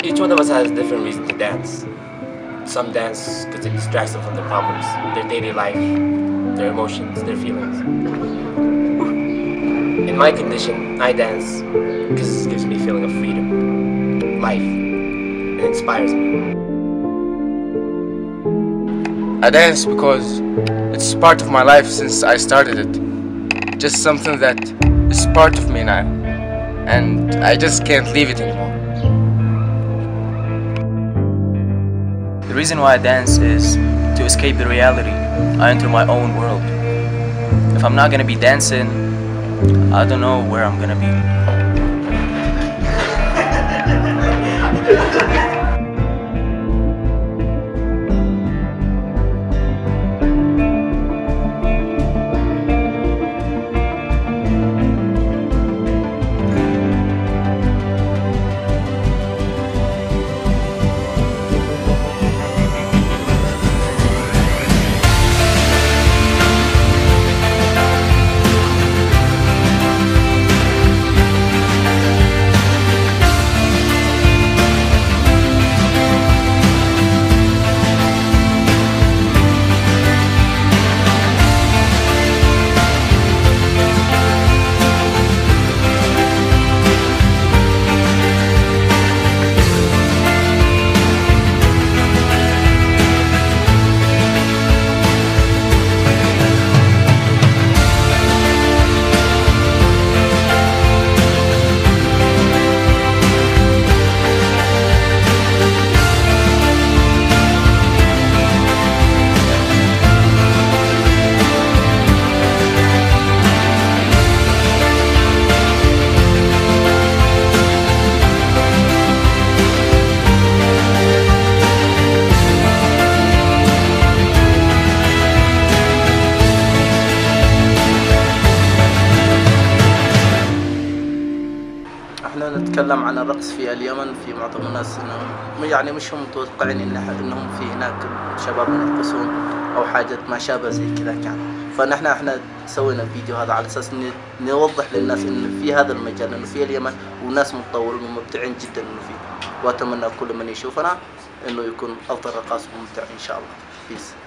Each one of us has different reasons to dance. Some dance because it distracts them from their problems, their daily life, their emotions, their feelings. In my condition, I dance because it gives me a feeling of freedom, life, and inspires me. I dance because it's part of my life since I started it. Just something that is part of me now, and I just can't leave it anymore. The reason why I dance is to escape the reality. I enter my own world. If I'm not gonna be dancing, I don't know where I'm gonna be. احنا نتكلم عن الرقص في اليمن. في معظم الناس انهم يعني مش هم متوقعين انهم في هناك شباب يرقصون او حاجة ما شابه زي كذا كان. احنا سوينا الفيديو هذا على اساس نوضح للناس ان في هذا المجال، انه في اليمن وناس متطورين ومبدعين جدا انه فيه، واتمنى كل من يشوفنا انه يكون افضل رقاص ممتع ان شاء الله. بيس.